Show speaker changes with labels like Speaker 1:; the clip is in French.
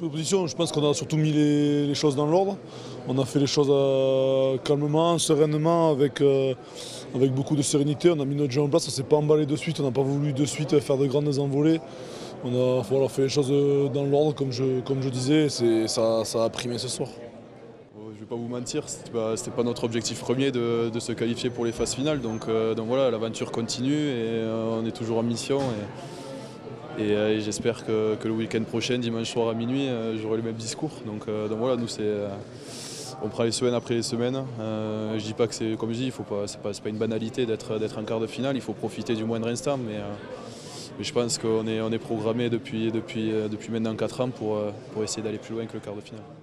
Speaker 1: Position, je pense qu'on a surtout mis les choses dans l'ordre. On a fait les choses calmement, sereinement, avec beaucoup de sérénité. On a mis notre jeu en place, on ne s'est pas emballé de suite, on n'a pas voulu de suite faire de grandes envolées. On a fait les choses dans l'ordre, comme je disais, ça a primé ce soir.
Speaker 2: Je ne vais pas vous mentir, c'était pas notre objectif premier de se qualifier pour les phases finales. Donc voilà, l'aventure continue et on est toujours en mission. Et j'espère que le week-end prochain, dimanche soir à minuit, j'aurai le même discours. Donc voilà, nous on prend les semaines après les semaines. Je dis pas que c'est comme je dis, c'est pas une banalité d'être en quart de finale. Il faut profiter du moindre instant, mais je pense qu'on est programmé depuis maintenant 4 ans pour essayer d'aller plus loin que le quart de finale.